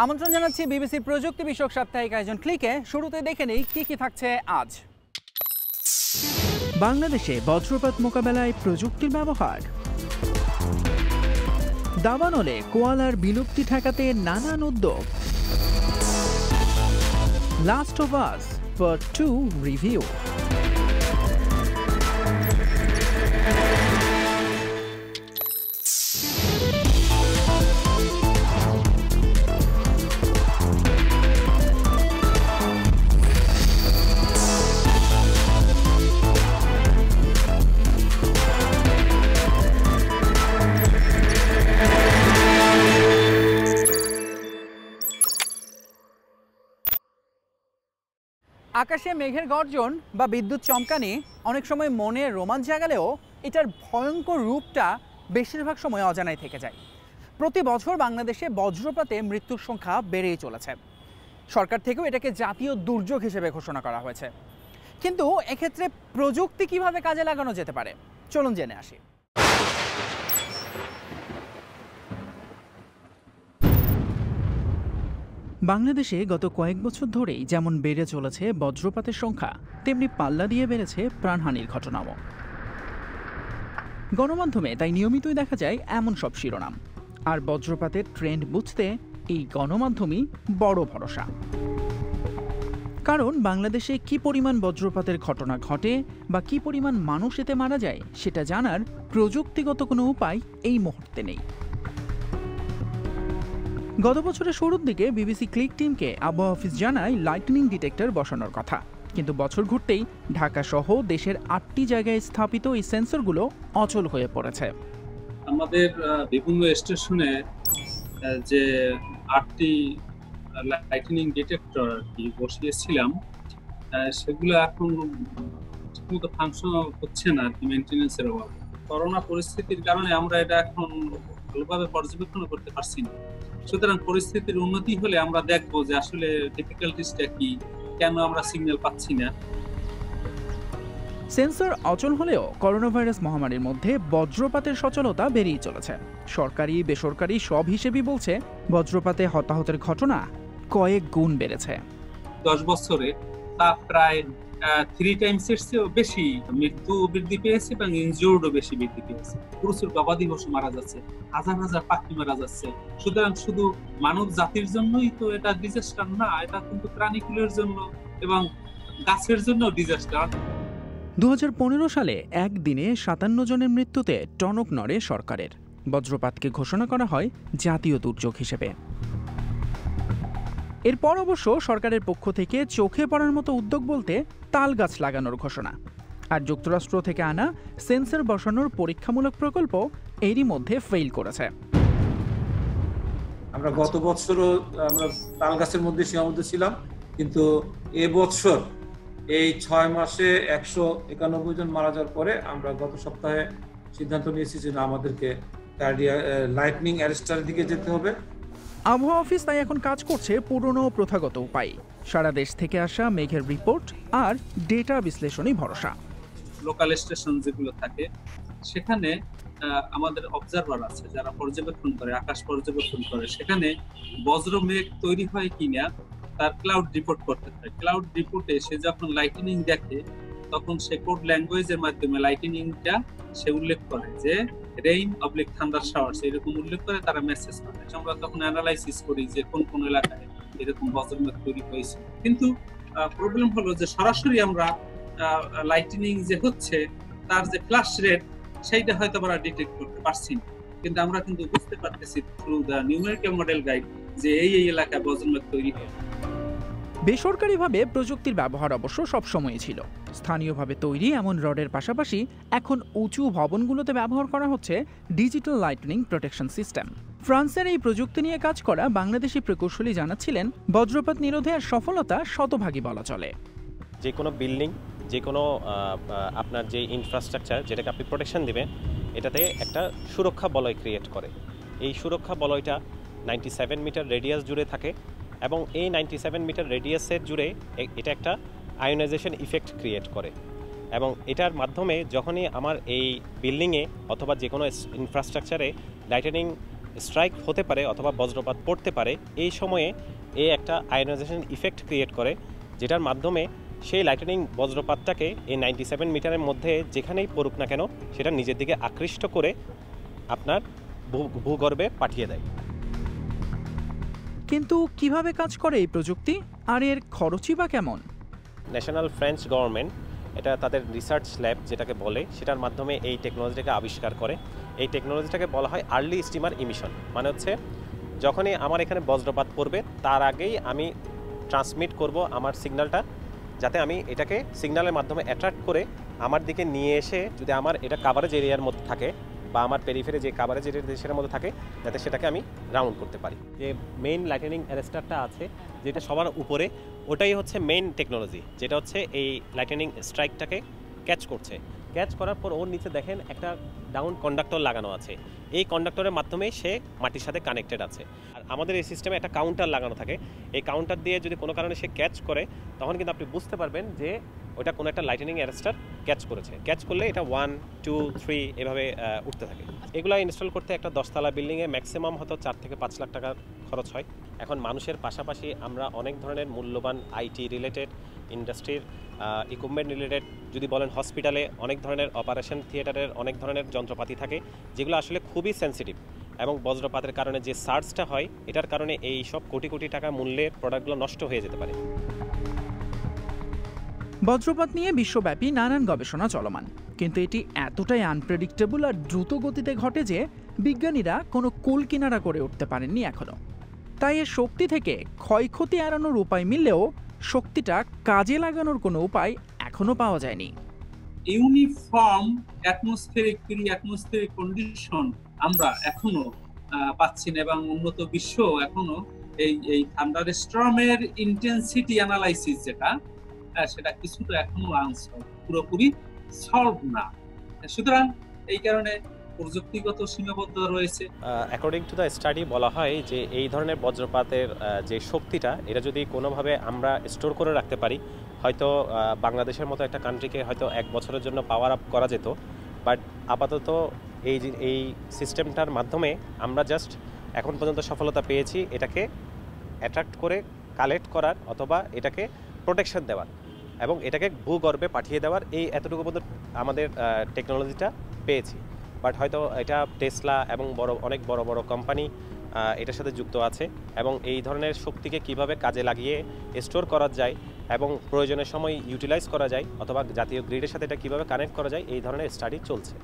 আমন্ত্রণ জানাচ্ছি বিবিসির প্রযুক্তি বিষয়ক সাপ্তাহিক আয়োজন ক্লিকে। শুরুতে দেখে নেই কি থাকছে আজ। বাংলাদেশে বজ্রপাত মোকাবেলায় প্রযুক্তির ব্যবহার, দাবানলে কোয়ালার বিলুপ্তি ঠেকাতে নানান উদ্যোগ, last of us part 2 review. আকাশে মেঘের গর্জন বা বিদ্যুৎ চমকানি অনেক সময় মনে রোমাঞ্চ জাগালেও এটার ভয়ঙ্কর রূপটা বেশিরভাগ সময় অজানাই থেকে যায়। প্রতি বছর বাংলাদেশে বজ্রপাতে মৃত্যুর সংখ্যা বেড়েই চলেছে। সরকার থেকেও এটাকে জাতীয় দুর্যোগ হিসেবে ঘোষণা করা হয়েছে। কিন্তু এক্ষেত্রে প্রযুক্তি কিভাবে কাজে লাগানো যেতে পারে, চলুন জেনে আসি। বাংলাদেশে গত কয়েক বছর ধরেই যেমন বেড়ে চলেছে বজ্রপাতের সংখ্যা, তেমনি পাল্লা দিয়ে বেড়েছে প্রাণহানির ঘটনাও। গণমাধ্যমে তাই নিয়মিতই দেখা যায় এমন সব শিরোনাম। আর বজ্রপাতের ট্রেন্ড বুঝতে এই গণমাধ্যমই বড় ভরসা। কারণ বাংলাদেশে কি পরিমাণ বজ্রপাতের ঘটনা ঘটে বা কি পরিমাণ মানুষ এতে মারা যায় সেটা জানার প্রযুক্তিগত কোনো উপায় এই মুহূর্তে নেই। গত বছরের শুরুর দিকে বিবিসি ক্লিক টিমকে আবহাওয়া অফিস জানায় লাইটনিং ডিটেক্টর বসানোর কথা, কিন্তু বছর ঘুরতেই ঢাকা সহ দেশের 8টি জায়গায় স্থাপিত এই সেন্সরগুলো অচল হয়ে পড়েছে। আমাদের বিভিন্ন স্টেশনে যে 8টি লাইটনিং ডিটেক্টর বসিয়েছিলাম সেগুলো এখন ঠিকমতো ফাংশনাল হচ্ছে না, মেইনটেনেন্সের অভাবে। করোনা পরিস্থিতির কারণে আমরা এটা এখন ভালোভাবে পর্যবেক্ষণ করতে পারছি না। সুতরাং পরিস্থিতির উন্নতি হলে আমরা দেখবো যে আসলে ডিফিকাল্টিসটা কি, কেন আমরা সিগন্যাল পাচ্ছি না। সেন্সর অচল হলেও করোনা ভাইরাস মহামারীর মধ্যে বজ্রপাতের সচলতা বেড়েই চলেছে। সরকারি বেসরকারি সব হিসেবেই বলছে বজ্রপাতে হতাহতের ঘটনা কয়েক গুণ বেড়েছে। 10 বছরে তা প্রায় 3 টাইমসের চেয়েও বেশি মৃত্যু বৃদ্ধি পেয়েছে এবং ইনজিওর্ডও বেশি বৃদ্ধি পেয়েছে। প্রচুর গবাদি পশু মারা যাচ্ছে, হাজার হাজার পাখি মারা যাচ্ছে। সুতরাং শুধু মানব জাতির জন্যই তো এটা ডিজাস্টার না, এটা কিন্তু প্রাণীকুলের জন্য এবং গাছের জন্য ডিজাস্টার। 2015 সালে একদিনে 57 জনের মৃত্যুতে টনক নড়ে সরকারের। বজ্রপাতকে ঘোষণা করা হয় জাতীয় দুর্যোগ হিসেবে। এরপর অবশ্য সরকারের পক্ষ থেকে চোখে পড়ার মতো উদ্যোগ বলতে তাল গাছ লাগানোর ঘোষণা। আর যুক্তরাষ্ট্র থেকে আনা সেন্সর বসানোর পরীক্ষামূলক প্রকল্প এরই মধ্যে ফেইল করেছে। আমরা গত বছরও আমরা তাল গাছের মধ্যে সীমাবদ্ধ ছিলাম, কিন্তু এবছর এই 6 মাসে 191 জন মারা যাওয়ার পরে আমরা গত সপ্তাহে সিদ্ধান্ত নিয়েছি যে আমাদেরকে লাইটনিং অ্যারেস্টারের দিকে যেতে হবে। আবহাওয়া অফিস তাই এখন কাজ করছে পুরনো প্রথাগত উপায়, সারা দেশ থেকে আসা মেঘের রিপোর্ট আর ডেটা বিশ্লেষণই ভরসা। লোকাল স্টেশন যেগুলো থাকে সেখানে আমাদের অবজারভার আছে যারা পর্যবেক্ষণ করে, আকাশ পর্যবেক্ষণ করে। সেখানে বজ্র মেঘ তৈরি হয় কিনা তার ক্লাউড রিপোর্ট করতে হয়। ক্লাউড রিপোর্টে সে যখন লাইটনিং দেখে তখন সে কোড ল্যাঙ্গুয়েজের মাধ্যমে লাইটনিংটা সে উল্লেখ করে যে রেইন অবলিক থান্ডার শাওয়ার্স, এরকম উল্লেখ করে তারা মেসেজ করে। আমরা তখন অ্যানালাইসিস করি যে কোন কোন এলাকায় এরকম বজ্রমেঘ তৈরি হয়েছে। কিন্তু প্রবলেম হলো যে সরাসরি আমরা লাইটনিং যে হচ্ছে তার যে ফ্ল্যাশ রেট সেইটা হয়তো আমরা ডিটেক্ট করতে পারছি না, কিন্তু আমরা কিন্তু বুঝতে পারতেছি through the numerical model guide যে এই এলাকায় বজ্রমেঘ তৈরি হয়। বেসরকারিভাবে প্রযুক্তির ব্যবহার অবশ্য সবসময়ই ছিল। স্থানীয়ভাবে তৈরি এমন রডের পাশাপাশি এখন উঁচু ভবনগুলোতে ব্যবহার করা হচ্ছে ডিজিটাল লাইটনিং প্রোটেকশন সিস্টেম। ফ্রান্সের এই প্রযুক্তি নিয়ে কাজ করা বাংলাদেশি প্রকৌশলী জানাচ্ছিলেন বজ্রপাত নিরোধে আর সফলতা শতভাগী বলা চলে। যে কোনো বিল্ডিং, যে কোনো আপনার যে ইনফ্রাস্ট্রাকচার যেটাকে আপনি প্রোটেকশন দিবেন, এটাতে একটা সুরক্ষা বলয় ক্রিয়েট করে। এই সুরক্ষা বলয়টা 97 মিটার রেডিয়াস জুড়ে থাকে এবং এই 97 মিটার রেডিয়াসের জুড়ে এটা একটা আয়োনাইজেশন ইফেক্ট ক্রিয়েট করে এবং এটার মাধ্যমে যখনই আমার এই বিল্ডিংয়ে অথবা যে কোনো ইনফ্রাস্ট্রাকচারে লাইটনিং স্ট্রাইক হতে পারে অথবা বজ্রপাত পড়তে পারে, এই সময়ে একটা আয়নাইজেশন ইফেক্ট ক্রিয়েট করে, যেটার মাধ্যমে সেই লাইটনিং বজ্রপাতটাকে এই 97 মিটারের মধ্যে যেখানেই পড়ুক না কেন সেটা নিজের দিকে আকৃষ্ট করে আপনার ভূগর্ভে পাঠিয়ে দেয়। কিন্তু কিভাবে কাজ করে এই প্রযুক্তি, আর এর খরচই বা কেমন? ন্যাশনাল ফ্রেঞ্চ গভর্নমেন্ট এটা তাদের রিসার্চ ল্যাব যেটাকে বলে, সেটার মাধ্যমে এই টেকনোলজিটাকে আবিষ্কার করে। এই টেকনোলজিটাকে বলা হয় আর্লি স্টিমার ইমিশন। মানে হচ্ছে যখনই আমার এখানে বজ্রপাত পড়বে তার আগেই আমি ট্রান্সমিট করব আমার সিগন্যালটা, যাতে আমি এটাকে সিগন্যালের মাধ্যমে অ্যাট্রাক্ট করে আমার দিকে নিয়ে এসে, যদি আমার এটা কাভারেজ এরিয়ার মধ্যে থাকে বা আমার পেরিফেরি যে কাভারেজ এরিয়া সেটার মধ্যে থাকে, যাতে সেটাকে আমি রাউন্ড করতে পারি। যে মেইন লাইটনিং অ্যারেস্টারটা আছে যেটা সবার উপরে, ওটাই হচ্ছে মেইন টেকনোলজি, যেটা হচ্ছে এই লাইটনিং স্ট্রাইকটাকে ক্যাচ করছে। ক্যাচ করার পর ওর নিচে দেখেন একটা ডাউন কন্ডাক্টর লাগানো আছে। এই কন্ডাক্টরের মাধ্যমে সে মাটির সাথে কানেক্টেড আছে। আর আমাদের এই সিস্টেমে একটা কাউন্টার লাগানো থাকে। এই কাউন্টার দিয়ে যদি কোনো কারণে সে ক্যাচ করে, তখন কিন্তু আপনি বুঝতে পারবেন যে ওটা কোনো একটা লাইটনিং অ্যারেস্টার ক্যাচ করেছে। ক্যাচ করলে এটা 1, 2, 3 এভাবে উঠতে থাকে। এগুলো ইনস্টল করতে একটা 10তলা বিল্ডিংয়ে ম্যাক্সিমাম হয়তো 4 থেকে 5 লাখ টাকা খরচ হয়। এখন মানুষের পাশাপাশি আমরা অনেক ধরনের মূল্যবান আইটি রিলেটেড, ইন্ডাস্ট্রির ইকুইপমেন্ট রিলেটেড, যদি বলেন হসপিটালে অনেক ধরনের অপারেশন থিয়েটারের অনেক ধরনের যন্ত্রপাতি থাকে যেগুলো আসলে খুবই সেন্সিটিভ, এবং বজ্রপাতের কারণে যে সার্জটা হয় এটার কারণে এই সব কোটি কোটি টাকা মূল্যের প্রোডাক্টগুলো নষ্ট হয়ে যেতে পারে। বজ্রপাত নিয়ে বিশ্বব্যাপী নানান গবেষণা চলমান, কিন্তু এটি এতটাই আনপ্রেডিক্টেবল আর দ্রুত গতিতে ঘটে যে বিজ্ঞানীরা কোনো কুল কিনারা করে উঠতে পারেননি এখনো। তাই এর শক্তি থেকে ক্ষয়ক্ষতি এড়ানোর উপায় মিললেও শক্তিটা কাজে লাগানোর কোনো উপায় এখনো পাওয়া যায়নি। ইউনিফর্ম অ্যাটমসফিয়ারিক কন্ডিশন আমরা এখনো পাচ্ছি না, এবং উন্নত বিশ্ব এখনো এই থান্ডার স্টর্মের ইন্টেন্সিটি অ্যানালাইসিস যেটা সেটা কিছুটা এখনো পুরোপুরি সলভ না। সুতরাং এই কারণে প্রযুক্তিগত সীমাবদ্ধতা রয়েছে। অ্যাকর্ডিং টু দ্য স্টাডি বলা হয় যে এই ধরনের বজ্রপাতের যে শক্তিটা, এটা যদি কোনোভাবে আমরা স্টোর করে রাখতে পারি, হয়তো বাংলাদেশের মতো একটা কান্ট্রিকে হয়তো 1 বছরের জন্য পাওয়ার আপ করা যেত। বাট আপাতত এই সিস্টেমটার মাধ্যমে আমরা জাস্ট এখন পর্যন্ত সফলতা পেয়েছি এটাকে অ্যাট্রাক্ট করে কালেক্ট করার, অথবা এটাকে প্রোটেকশন দেওয়ার, এবং এটাকে ভূগর্ভে পাঠিয়ে দেওয়ার, এই এতটুকু পর্যন্ত আমাদের টেকনোলজিটা পেয়েছি। বাট হয়তো এটা টেসলা এবং অনেক বড় বড় কোম্পানি এটার সাথে যুক্ত আছে, এবং এই ধরনের শক্তিকে কিভাবে কাজে লাগিয়ে স্টোর করা যায় এবং প্রয়োজনের সময় ইউটিলাইজ করা যায়, অথবা জাতীয় গ্রিডের সাথে এটা কিভাবে কানেক্ট করা যায়, এই ধরনের স্টাডি চলছে।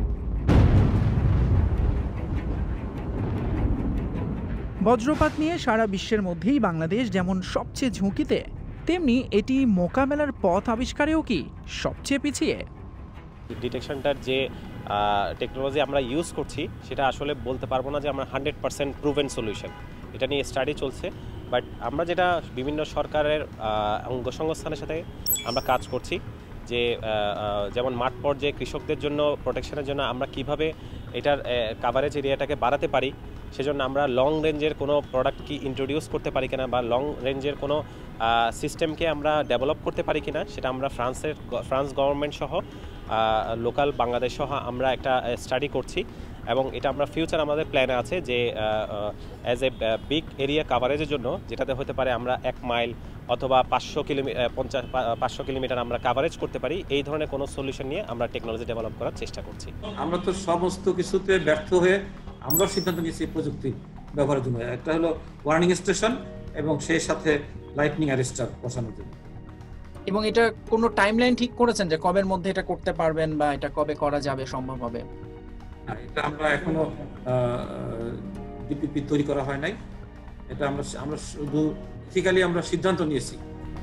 বজ্রপাত নিয়ে সারা বিশ্বের মধ্যেই বাংলাদেশ যেমন সবচেয়ে ঝুঁকিতে, তেমনি এটি মোকাবেলার পথ আবিষ্কারেও কি সবচেয়ে পিছিয়ে। ডিটেকশনটার যে টেকনোলজি আমরা ইউজ করছি সেটা আসলে বলতে পারবো না যে আমরা 100% প্রুভেন সলিউশন, এটা নিয়ে স্টাডি চলছে। বাট আমরা যেটা বিভিন্ন সরকারের অঙ্গ সংস্থানের সাথে আমরা কাজ করছি, যে যেমন মাঠ পর্যায়ে কৃষকদের জন্য প্রোটেকশনের জন্য আমরা কিভাবে এটার কাভারেজ এরিয়াটাকে বাড়াতে পারি, সেজন্য আমরা লং রেঞ্জের কোনো প্রোডাক্ট কি ইন্ট্রোডিউস করতে পারি কিনা, বা লং রেঞ্জের কোনো সিস্টেমকে আমরা ডেভেলপ করতে পারি কিনা, সেটা আমরা ফ্রান্স গভর্নমেন্ট সহ লোকাল বাংলাদেশ সহ আমরা একটা স্টাডি করছি। এবং এটা আমরা ফিউচার আমাদের প্ল্যানে আছে যে অ্যাজ এ বিগ এরিয়া কাভারেজের জন্য, যেটাতে হতে পারে আমরা 1 মাইল অথবা 500 কিলোমিটার আমরা কাভারেজ করতে পারি, এই ধরনের কোনো সলিউশন নিয়ে আমরা টেকনোলজি ডেভেলপ করার চেষ্টা করছি। আমরা তো সমস্ত কিছুতে ব্যর্থ হয়ে আমরা সিদ্ধান্ত নিয়েছি প্রযুক্তি ব্যবহারের জন্য। একটা হলো ওয়ার্নিং স্টেশন এবং সেই সাথে লাইটনিং অ্যারেস্টার বসানোর জন্য। এবং এটা কোনো টাইমলাইন ঠিক করেছেন যে কবের মধ্যে এটা করতে পারবেন, বা এটা কবে করা যাবে, সম্ভব হবে? এটা আমরা এখনো ডিপিপি তৈরি করা হয় নাই। এটা আমরা শুধু ফিজিক্যালি আমরা সিদ্ধান্ত নিয়েছি।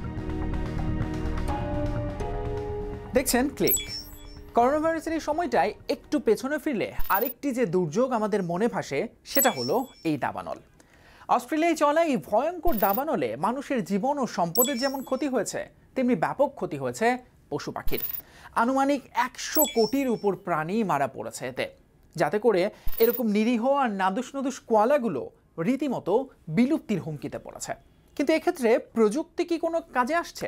দেখছেন ক্লিক। করোনা ভাইরাসের এই সময়টায় একটু পেছনে ফিরলে আরেকটি যে দুর্যোগ আমাদের মনে ভাসে, সেটা হলো এই দাবানল। অস্ট্রেলিয়ায় চলা এই ভয়ঙ্কর দাবানলে মানুষের জীবন ও সম্পদের যেমন ক্ষতি হয়েছে, তেমনি ব্যাপক ক্ষতি হয়েছে পশু পাখির। আনুমানিক 100 কোটির উপর প্রাণী মারা পড়েছে এতে, যাতে করে এরকম নিরীহ আর নাদুস কোয়ালাগুলো রীতিমতো বিলুপ্তির হুমকিতে পড়েছে। কিন্তু এক্ষেত্রে প্রযুক্তি কি কোনো কাজে আসছে?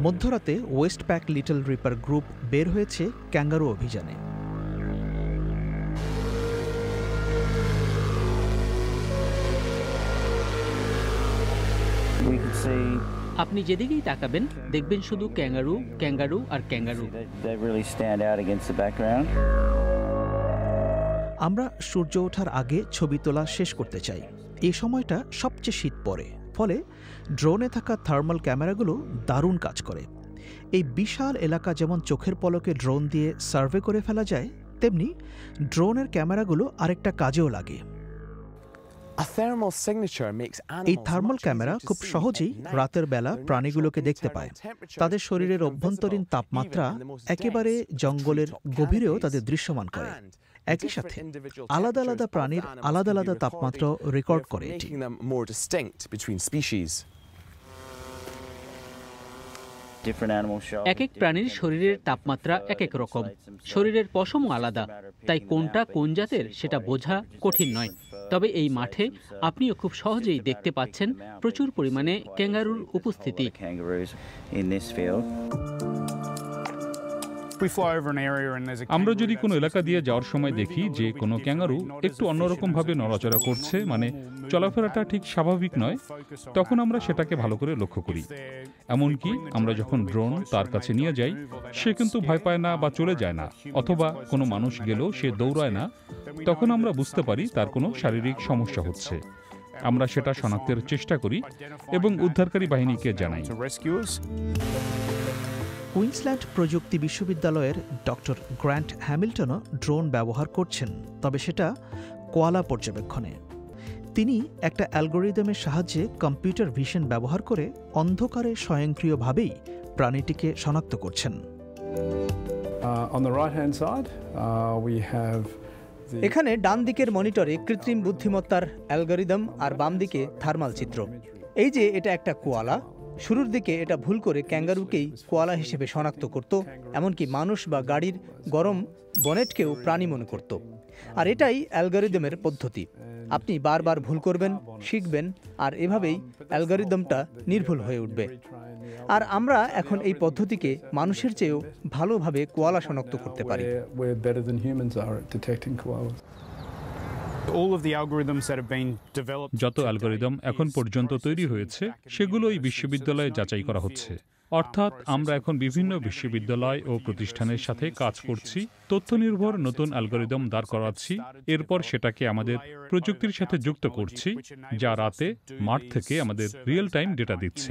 মধ্যরাতে Westpac Little Ripper group বের হয়েছে ক্যাঙ্গারু অভিযানে। আপনি যেদিকেই তাকাবেন দেখবেন শুধু ক্যাঙ্গারু, ক্যাঙ্গারু আর ক্যাঙ্গারু। আমরা সূর্য ওঠার আগে ছবি তোলা শেষ করতে চাই। এই সময়টা সবচেয়ে শীত পড়ে, ফলে ড্রোনে থাকা থার্মাল ক্যামেরাগুলো দারুণ কাজ করে। এই বিশাল এলাকা যেমন চোখের পলকে ড্রোন দিয়ে সার্ভে করে ফেলা যায়, তেমনি ড্রোনের ক্যামেরাগুলো আরেকটা কাজেও লাগে। এই থার্মাল ক্যামেরা খুব সহজেই রাতের বেলা প্রাণীগুলোকে দেখতে পায়। তাদের শরীরের অভ্যন্তরীণ তাপমাত্রা একেবারে জঙ্গলের গভীরেও তাদের দৃশ্যমান করে। একই সাথে আলাদা আলাদা প্রাণীর আলাদা আলাদা তাপমাত্রা রেকর্ড করে এটি। এক এক প্রাণীর শরীরের তাপমাত্রা এক এক রকম, শরীরের পশমও আলাদা, তাই কোনটা কোন জাতের সেটা বোঝা কঠিন নয়। তবে এই মাঠে আপনিও খুব সহজেই দেখতে পাচ্ছেন প্রচুর পরিমাণে ক্যাঙ্গারুর উপস্থিতি। আমরা যদি কোনো এলাকা দিয়ে যাওয়ার সময় দেখি যে কোনো ক্যাঙ্গারু একটু অন্যরকম ভাবে নড়াচড়া করছে, মানে চলাফেরাটা ঠিক স্বাভাবিক নয়, তখন আমরা সেটাকে ভালো করে লক্ষ্য করি। এমনকি আমরা যখন ড্রোন তার কাছে নিয়ে যাই, সে কিন্তু ভয় পায় না বা চলে যায় না, অথবা কোনো মানুষ গেলেও সে দৌড়ায় না, তখন আমরা বুঝতে পারি তার কোনো শারীরিক সমস্যা হচ্ছে। আমরা সেটা শনাক্তের চেষ্টা করি এবং উদ্ধারকারী বাহিনীকে জানাই। কুইন্সল্যান্ড প্রযুক্তি বিশ্ববিদ্যালয়ের ডক্টর গ্র্যান্ট হ্যামিল্টনও ড্রোন ব্যবহার করছেন, তবে সেটা কোয়ালা পর্যবেক্ষণে। তিনি একটা অ্যালগোরিদমের সাহায্যে কম্পিউটার ভিশন ব্যবহার করে অন্ধকারে স্বয়ংক্রিয়ভাবেই প্রাণীটিকে শনাক্ত করছেন। এখানে ডান দিকের মনিটরে কৃত্রিম বুদ্ধিমত্তার অ্যালগোরিদম আর বাম দিকে থার্মাল চিত্র। এই যে এটা একটা কোয়ালা, শুরুর দিকে এটা ভুল করে ক্যাঙ্গারুকেই কোয়ালা হিসেবে শনাক্ত করত, এমনকি মানুষ বা গাড়ির গরম বনেটকেও প্রাণী মনে করত। আর এটাই অ্যালগোরিদমের পদ্ধতি। আপনি বারবার ভুল করবেন, শিখবেন, আর এভাবেই অ্যালগোরিদমটা নির্ভুল হয়ে উঠবে। আর আমরা এখন এই পদ্ধতিকে মানুষের চেয়েও ভালোভাবে কোয়ালা শনাক্ত করতে পারি। যত অ্যালগোরিদম এখন পর্যন্ত তৈরি হয়েছে সেগুলোই বিশ্ববিদ্যালয়ে যাচাই করা হচ্ছে। অর্থাৎ আমরা এখন বিভিন্ন বিশ্ববিদ্যালয় ও প্রতিষ্ঠানের সাথে কাজ করছি, তথ্য নির্ভর নতুন অ্যালগোরিদম দাঁড় করাচ্ছি, এরপর সেটাকে আমাদের প্রযুক্তির সাথে যুক্ত করছি, যা রাতে মাঠ থেকে আমাদের রিয়েল টাইম ডেটা দিচ্ছে।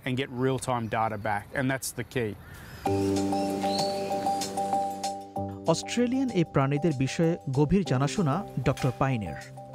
অস্ট্রেলিয়ান এই প্রাণীদের বিষয়ে গভীর জানাশোনা ডক্টর পাইনের।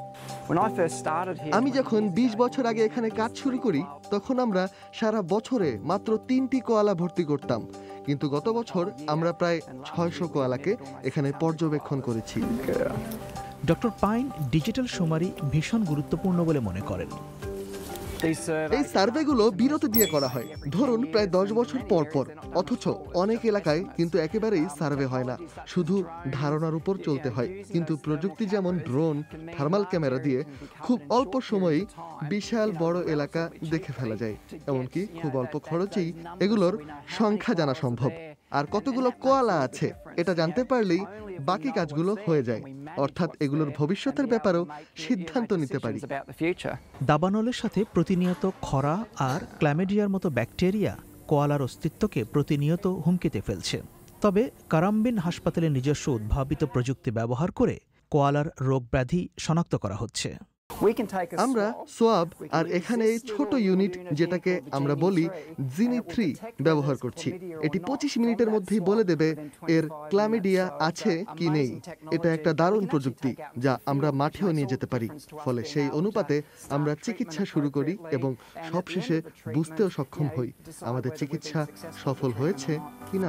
আমি যখন 20 বছর আগে এখানে কাজ শুরু করি, তখন আমরা সারা বছরে মাত্র 3টি কোয়ালা ভর্তি করতাম, কিন্তু গত বছর আমরা প্রায় 600 কোয়ালাকে এখানে পর্যবেক্ষণ করেছি। ডক্টর পাইন ডিজিটাল শুমারি ভীষণ গুরুত্বপূর্ণ বলে মনে করেন। এই সার্ভেগুলো বিরতি দিয়ে করা হয়, ধরুন প্রায় 10 বছর পর পর, অথচ অনেক এলাকায় কিন্তু একেবারেই সার্ভে হয় না, শুধু ধারণার উপর চলতে হয়। কিন্তু প্রযুক্তি যেমন ড্রোন, থার্মাল ক্যামেরা দিয়ে খুব অল্প সময়েই বিশাল বড় এলাকা দেখে ফেলা যায়, এমনকি খুব অল্প খরচেই এগুলোর সংখ্যা জানা সম্ভব। আর কতগুলো কোয়ালা আছে এটা জানতে পারলেই বাকি কাজগুলো হয়ে যায়, অর্থাৎ এগুলোর ভবিষ্যতের ব্যাপারেও সিদ্ধান্ত নিতে পারি। দাবানলের সাথে প্রতিনিয়ত খরা আর ক্ল্যামেডিয়ার মতো ব্যাকটেরিয়া কোয়ালার অস্তিত্বকে প্রতিনিয়ত হুমকিতে ফেলছে। তবে কারাম্বিন হাসপাতালের নিজস্ব উদ্ভাবিত প্রযুক্তি ব্যবহার করে কোয়ালার রোগ ব্যাধি শনাক্ত করা হচ্ছে। আমরা সোয়াব আর এখানে এই ছোট ইউনিট, যেটাকে আমরা বলি জিনি 3, ব্যবহার করছি। এটি 25 মিনিটের মধ্যেই বলে দেবে এর ক্লামিডিয়া আছে কি নেই। এটা একটা দারুণ প্রযুক্তি যা আমরা মাঠেও নিয়ে যেতে পারি, ফলে সেই অনুপাতে আমরা চিকিৎসা শুরু করি এবং সবশেষে বুঝতেও সক্ষম হই আমাদের চিকিৎসা সফল হয়েছে কিনা।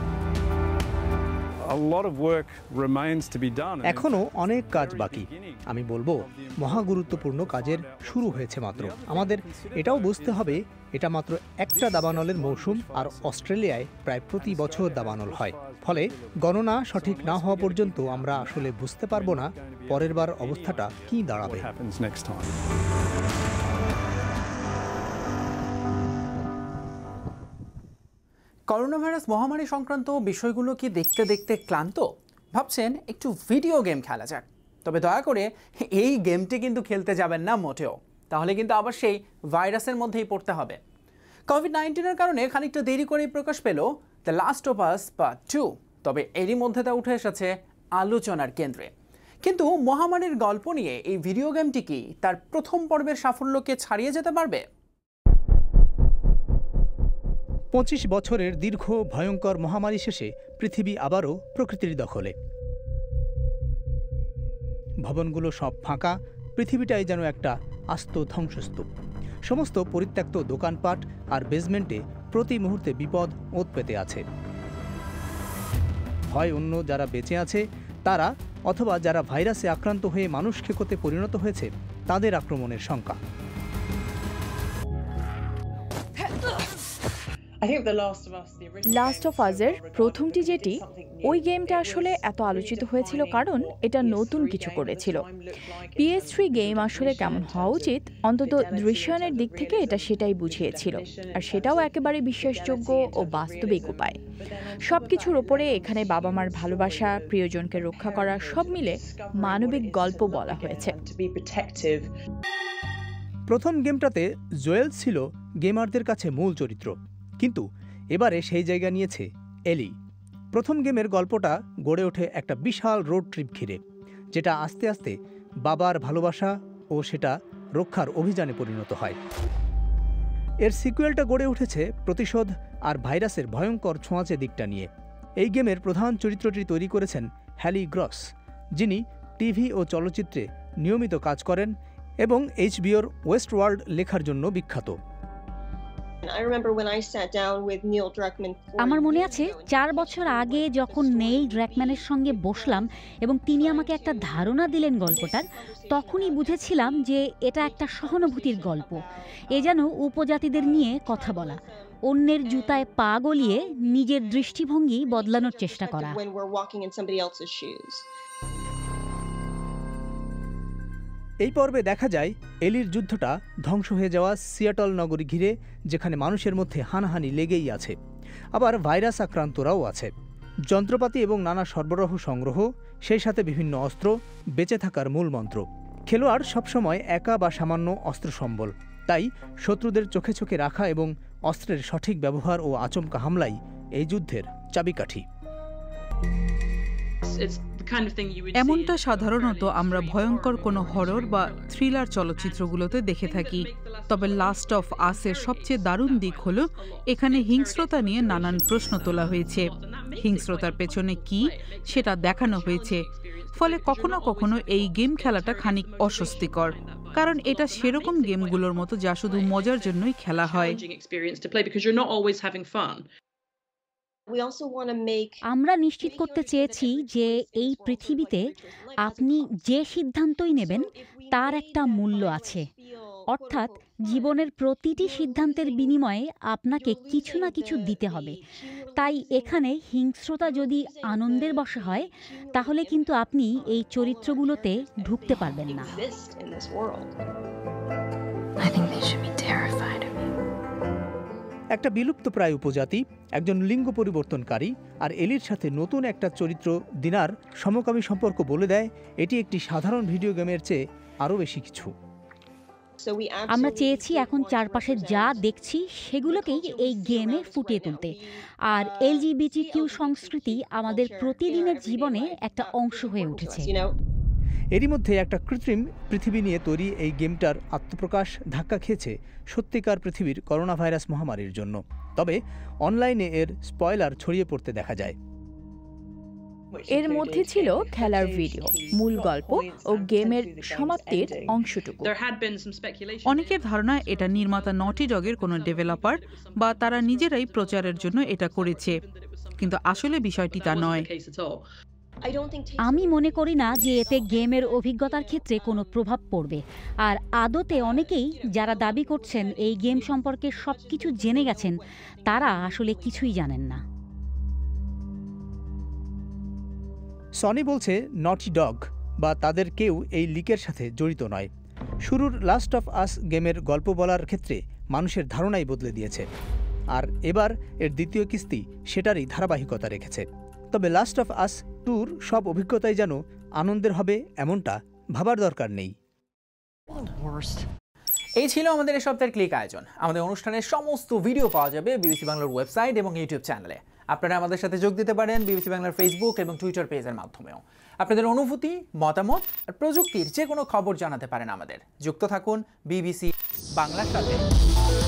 এখনো অনেক কাজ বাকি। আমি বলবো মহা গুরুত্বপূর্ণ কাজের শুরু হয়েছে মাত্র। আমাদের এটাও বুঝতে হবে এটা মাত্র একটা দাবানলের মৌসুম, আর অস্ট্রেলিয়ায় প্রায় প্রতি বছর দাবানল হয়। ফলে গণনা সঠিক না হওয়া পর্যন্ত আমরা আসলে বুঝতে পারবো না পরের বার অবস্থাটা কি দাঁড়াবে। করোনা ভাইরাস মহামারী সংক্রান্ত বিষয়গুলো কি দেখতে দেখতে ক্লান্ত? ভাবছেন একটু ভিডিও গেম খেলা যাক? তবে দয়া করে এই গেমটি কিন্তু খেলতে যাবেন না মোটেও, তাহলে কিন্তু আবার সেই ভাইরাসের মধ্যেই পড়তে হবে। কোভিড-19-এর কারণে খানিকটা দেরি করেই প্রকাশ পেল The Last of us part 2, তবে এরই মধ্যে তা উঠে এসেছে আলোচনার কেন্দ্রে। কিন্তু মহামারীর গল্প নিয়ে এই ভিডিও গেমটি কি তার প্রথম পর্বের সাফল্যকে ছাড়িয়ে যেতে পারবে? 25 বছরের দীর্ঘ ভয়ঙ্কর মহামারী শেষে পৃথিবী আবারও প্রকৃতির দখলে। ভবনগুলো সব ফাঁকা, পৃথিবীটাই যেন একটা আস্ত ধ্বংসস্তূপ। সমস্ত পরিত্যক্ত দোকানপাট আর বেসমেন্টে প্রতি মুহূর্তে বিপদ ওত পেতে আছে। হয় অন্য যারা বেঁচে আছে তারা, অথবা যারা ভাইরাসে আক্রান্ত হয়ে মানুষ খেকোতে পরিণত হয়েছে তাদের আক্রমণের শঙ্কা। লাস্ট অফ আজের প্রথমটি যেটি, ওই গেমটা আসলে এত আলোচিত হয়েছিল কারণ এটা নতুন কিছু করেছিল। PS3 গেম আসলে কেমন হওয়া উচিত, অন্তত দৃশ্যায়নের দিক থেকে এটা সেটাই বুঝিয়েছিল, আর সেটাও একেবারে বিশ্বাসযোগ্য ও বাস্তবিক উপায়। সব কিছুর ওপরে এখানে বাবা মার ভালোবাসা, প্রিয়জনকে রক্ষা করা, সব মিলে মানবিক গল্প বলা হয়েছে। প্রথম গেমটাতে জোয়েল ছিল গেমারদের কাছে মূল চরিত্র, কিন্তু এবারে সেই জায়গা নিয়েছে এলি। প্রথম গেমের গল্পটা গড়ে ওঠে একটা বিশাল রোড ট্রিপ ঘিরে, যেটা আস্তে আস্তে বাবার ভালোবাসা ও সেটা রক্ষার অভিযানে পরিণত হয়। এর সিকুয়েলটা গড়ে উঠেছে প্রতিশোধ আর ভাইরাসের ভয়ঙ্কর ছোঁয়াচে দিকটা নিয়ে। এই গেমের প্রধান চরিত্রটি তৈরি করেছেন হ্যালি গ্রস, যিনি টিভি ও চলচ্চিত্রে নিয়মিত কাজ করেন এবং HBOর ওয়েস্ট ওয়ার্ল্ড লেখার জন্য বিখ্যাত। আমার মনে আছে 4 বছর আগে যখন নেইল ড্র্যাকম্যানের সঙ্গে বসলাম এবং তিনি আমাকে একটা ধারণা দিলেন গল্পটার, তখনই বুঝেছিলাম যে এটা একটা সহানুভূতির গল্প। এ যেন উপজাতিদের নিয়ে কথা বলা, অন্যের জুতায় পা গলিয়ে নিজের দৃষ্টিভঙ্গি বদলানোর চেষ্টা করা। এই পর্বে দেখা যায় এলির যুদ্ধটা ধ্বংস হয়ে যাওয়া সিয়াটল নগরী ঘিরে, যেখানে মানুষের মধ্যে হানাহানি লেগেই আছে, আবার ভাইরাস আক্রান্তরাও আছে। যন্ত্রপাতি এবং নানা সরবরাহ সংগ্রহ, সেই সাথে বিভিন্ন অস্ত্র, বেঁচে থাকার মূল মন্ত্র। খেলোয়াড় সবসময় একা বা সামান্য অস্ত্র সম্বল, তাই শত্রুদের চোখে চোখে রাখা এবং অস্ত্রের সঠিক ব্যবহার ও আচমকা হামলাই এই যুদ্ধের চাবিকাঠি। এমনটা সাধারণত আমরা ভয়ঙ্কর কোনো হরর বা থ্রিলার চলচ্চিত্রগুলোতে দেখে থাকি, তবে লাস্ট অফ আসের সবচেয়ে দারুণ দিক হলো এখানে হিংস্রতা নিয়ে নানান প্রশ্ন তোলা হয়েছে। হিংস্রতার পেছনে কি সেটা দেখানো হয়েছে, ফলে কখনো কখনো এই গেম খেলাটা খানিক অস্বস্তিকর, কারণ এটা সেরকম গেমগুলোর মতো যা শুধু মজার জন্যই খেলা হয়। আমরা নিশ্চিত করতে চেয়েছি যে এই পৃথিবীতে আপনি যে সিদ্ধান্তই নেবেন তার একটা মূল্য আছে, অর্থাৎ জীবনের প্রতিটি সিদ্ধান্তের বিনিময়ে আপনাকে কিছু না কিছু দিতে হবে। তাই এখানে হিংস্রতা যদি আনন্দের বশে হয়, তাহলে কিন্তু আপনি এই চরিত্রগুলোতে ঢুকতে পারবেন না। একটা বিলুপ্তপ্রায় উপজাতি, একজন লিঙ্গ পরিবর্তনকারী আর এলির সাথে নতুন একটা চরিত্র দিনার সমকামী সম্পর্ক বলে দেয় এটি একটি সাধারণ ভিডিও গেমের চেয়ে আরও বেশি কিছু। আমরা চেয়েছি এখন চারপাশে যা দেখছি সেগুলোকেই এই গেমে ফুটিয়ে তুলতে, আর LGBTQ সংস্কৃতি আমাদের প্রতিদিনের জীবনে একটা অংশ হয়ে উঠেছে। এরই মধ্যে একটা কৃত্রিম পৃথিবী নিয়ে তৈরি এই গেমটার আত্মপ্রকাশ ধাক্কা খেয়েছে সত্যিকার পৃথিবীর করোনা ভাইরাস মহামারীর জন্য। তবে অনলাইনে এর স্পয়লার ছড়িয়ে পড়তে দেখা যায়। এর মধ্যে ছিল খেলার ভিডিও, মূল গল্প ও গেমের সমাপ্তির অংশটুকু। অনেকের ধারণা এটা নির্মাতা নটি ডগের কোনো ডেভেলপার বা তারা নিজেরাই প্রচারের জন্য এটা করেছে, কিন্তু আসলে বিষয়টি তা নয়। আমি মনে করি না যে এতে গেমের অভিজ্ঞতার ক্ষেত্রে কোনো প্রভাব পড়বে, আর আদতে অনেকেই যারা দাবি করছেন এই গেম সম্পর্কে সবকিছু জেনে গেছেন, তারা আসলে কিছুই জানেন না। সনি বলছে নটি ডগ বা তাদের কেউ এই লিকের সাথে জড়িত নয়। শুরুর লাস্ট অফ আস গেমের গল্প বলার ক্ষেত্রে মানুষের ধারণাই বদলে দিয়েছে। আর এবার এর দ্বিতীয় কিস্তি সেটারই ধারাবাহিকতা রেখেছে। তবে লাস্ট অফ আস 2-র সব অভিজ্ঞতাই যেন আনন্দের হবে এমনটা ভাবার দরকার নেই। এই ছিল আমাদের এই সপ্তাহের ক্লিক আয়োজন। আমাদের অনুষ্ঠানের সমস্ত ভিডিও পাওয়া যাবে বিবিসি বাংলার ওয়েবসাইট এবং ইউটিউব চ্যানেলে। আপনারা আমাদের সাথে যোগ দিতে পারেন বিবিসি বাংলার ফেসবুক এবং টুইটার পেজের মাধ্যমেও। আপনাদের অনুভূতি, মতামত আর প্রযুক্তির যে কোনো খবর জানাতে পারেন আমাদের। যুক্ত থাকুন বিবিসি বাংলার সাথে।